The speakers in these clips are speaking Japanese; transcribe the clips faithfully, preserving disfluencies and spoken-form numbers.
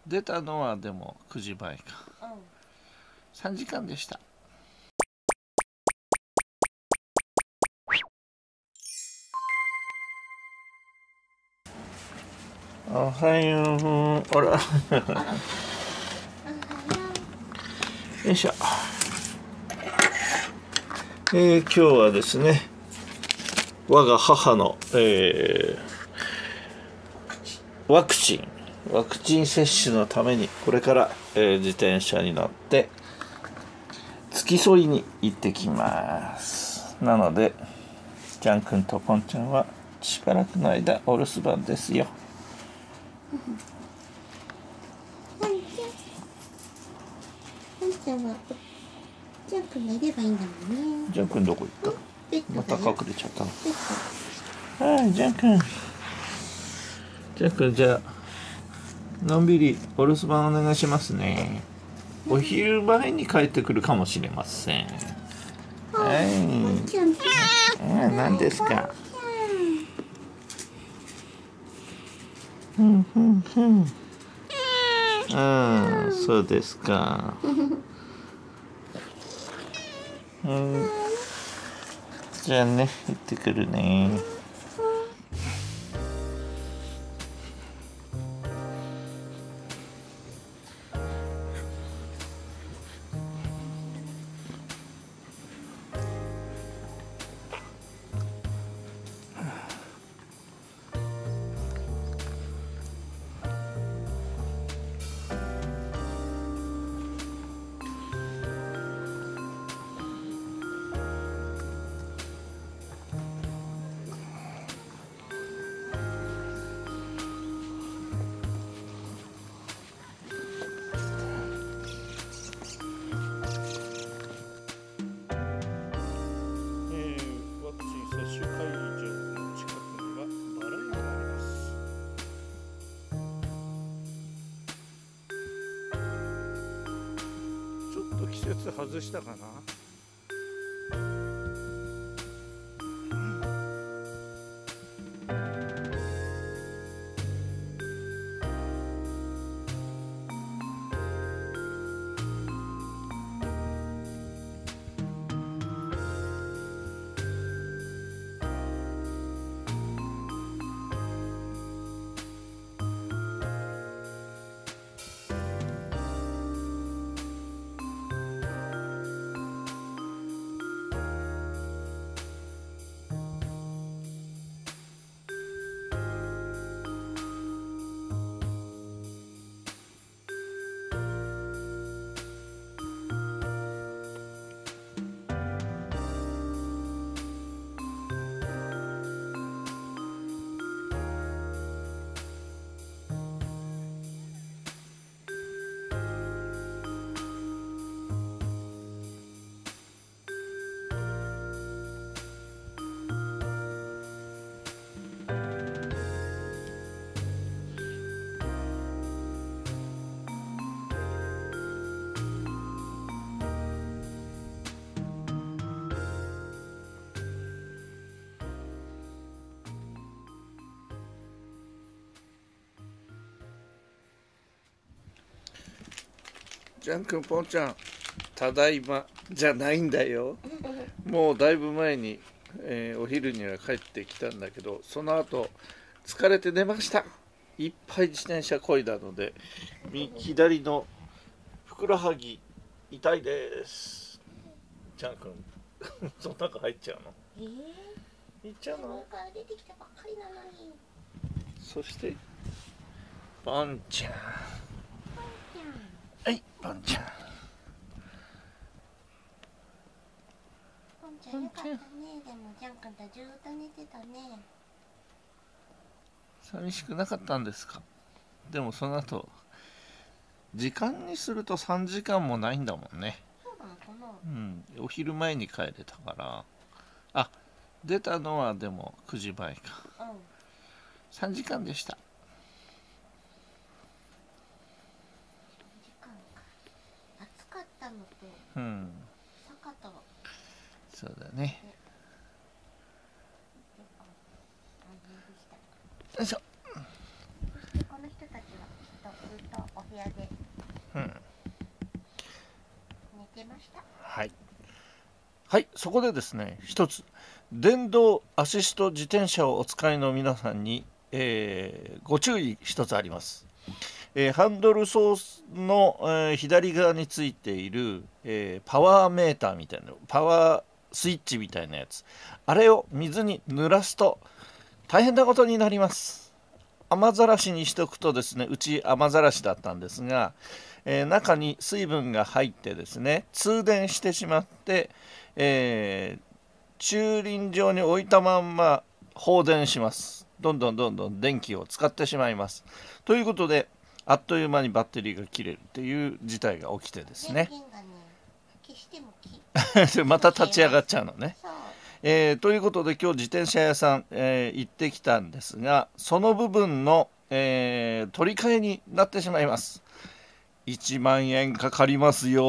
出たのはでもくじまえか、うん、さんじかんでした。おはよう。あらよいしょ。えー、今日はですね、我が母の、えー、ワクチンワクチン接種のためにこれから、えー、自転車に乗って付き添いに行ってきます。なのでジャン君とポンちゃんはしばらくの間お留守番ですよ。 ポンちゃんはジャン君がいればいいんだもんね。 ジャン君どこ行った？また隠れちゃったの。はい、ジャン君。ジャン君、じゃあのんびりお留守番お願いしますね。お昼前に帰ってくるかもしれません。はい。あ、何ですか。うんうんうん。ああ、そうですか。うん。じゃあね、行ってくるね。季節外したかな。ジャン君、ポンちゃん、ただいまじゃないんだよ。もうだいぶ前に、えー、お昼には帰ってきたんだけど、その後疲れて寝ました。いっぱい自転車こいだので、左のふくらはぎ痛いです。ジャン君その中入っちゃうの？えー、いっちゃうの？出てきたばっかりなのに。そしてポンちゃん、はい、ポンちゃん。 ポンちゃんよかったね。でもジャン君とずっと寝てたね。 寂しくなかったんですか？でもその後時間にするとさんじかんもないんだもんね。 そうなのかな。 うん、お昼前に帰れたから。あ、出たのはでもくじまえか、うん、さんじかんでした。 暑かったのと、 うん、 坂と、 そうだね。よいしょ。 そしてこの人たちはきっとずっとお部屋でうん寝てました。 はい、はい、そこでですね、一つ電動アシスト自転車をお使いの皆さんに、えーご注意一つあります。えーハンドルソーの、えー左側についている、えーパワーメーターみたいな、パワースイッチみたいなやつ、あれを水に濡らすと大変なことになります。雨ざらしにしておくとですね、うち雨ざらしだったんですが、えー中に水分が入ってですね、通電してしまって、えー駐輪場に置いたまんま放電します。どんどんどんどん電気を使ってしまいます。ということで、あっという間にバッテリーが切れるっていう事態が起きてですね。 電源がね、消してもきまた立ち上がっちゃうのね。 そう。 えーということで今日自転車屋さん、えー行ってきたんですが、その部分の、えー取り替えになってしまいます。いちまんえんかかりますよ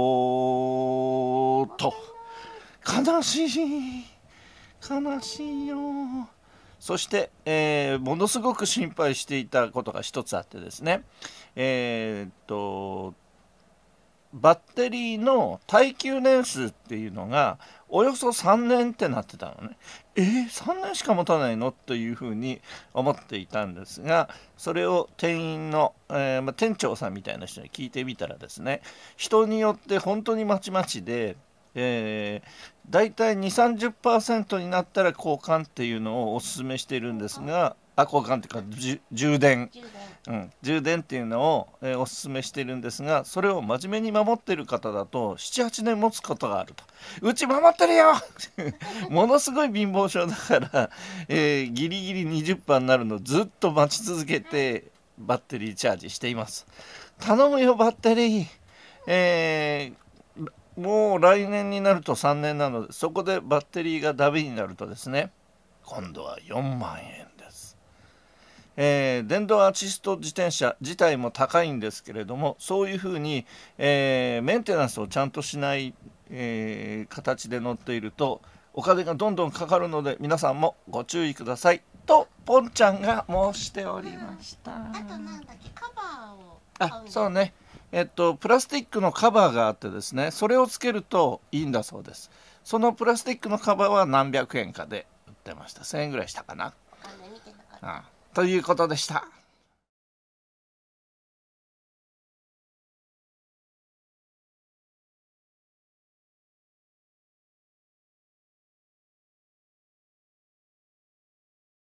ーと。悲しい悲しいよ。そして、えーものすごく心配していたことが一つあってですね、えーっとバッテリーの耐久年数っていうのがおよそさんねんってなってたのね。えー、さんねんしか持たないのというふうに思っていたんですが、それを店員の、えーまあ、店長さんみたいな人に聞いてみたらですね、人によって本当にまちまちで、えー、だいたいにじゅう、さんじゅっパーセント になったら交換っていうのをお勧めしているんですが、あ、交換っていうかじ充電、 充電うん、充電っていうのを、えーお勧めしているんですが、それを真面目に守っている方だとなな、はちねん持つことがあると。うち守ってるよものすごい貧乏症だから、えーギリギリ にじゅっパーセント になるのをずっと待ち続けてバッテリーチャージしています。頼むよバッテリー、えーもう来年になるとさんねんなので、そこでバッテリーがダメになるとですね、今度はよんまんえんです。えー電動アシスト自転車自体も高いんですけれども、そういうふうに、えーメンテナンスをちゃんとしない、えー形で乗っているとお金がどんどんかかるので、皆さんもご注意くださいとポンちゃんが申しておりました。 あとなんだっけ、カバーを買あ、 うんだ。 そうね。えっと、プラスチックのカバーがあってですね、それをつけるといいんだそうです。そのプラスチックのカバーは何百円かで売ってました。せんえんぐらいしたかな。 わかんない、見てなかった。 うん、ということでした。